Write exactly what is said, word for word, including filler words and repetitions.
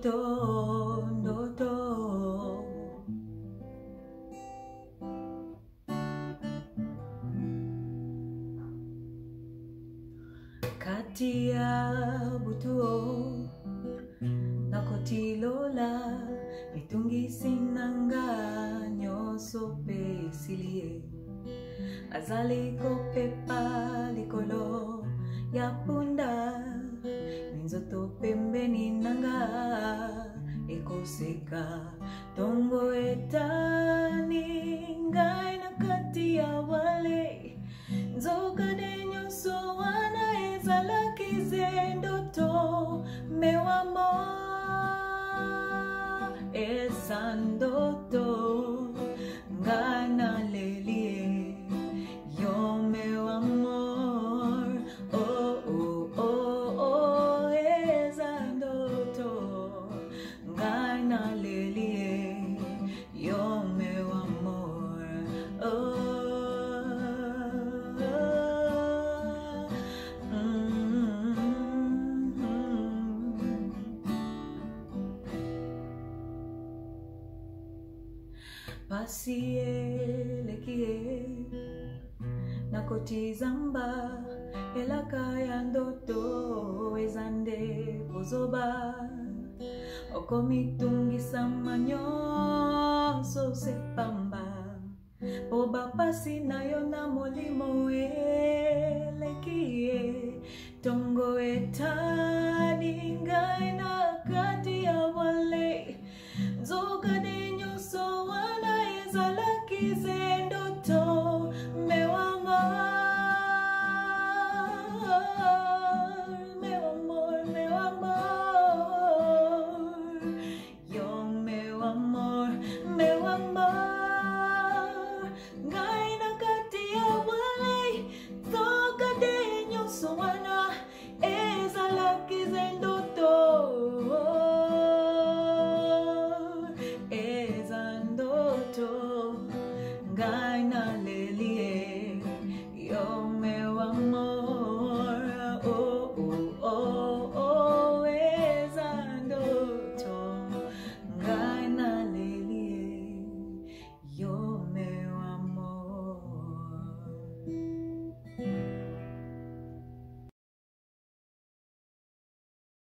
ndoto ndoto kati ya butuo nakotilola mitungi sinanga nyoso pesilie azali kopepa likolo ya punda minzoto pembeni nanga ekoseka tongo etani ngai na kati ya wale nzoka de nyoso wana ezala kizendoto mewamo esandoto ngana lelie yo mewamor oh oh oh oh esandoto ngana lelie yo mewamor oh pasie lekie nakotizamba elaka ya ndoto ezande kozoba okomitungisa manyoso sepamba oba pasi na yo na molimo elekie tongo eta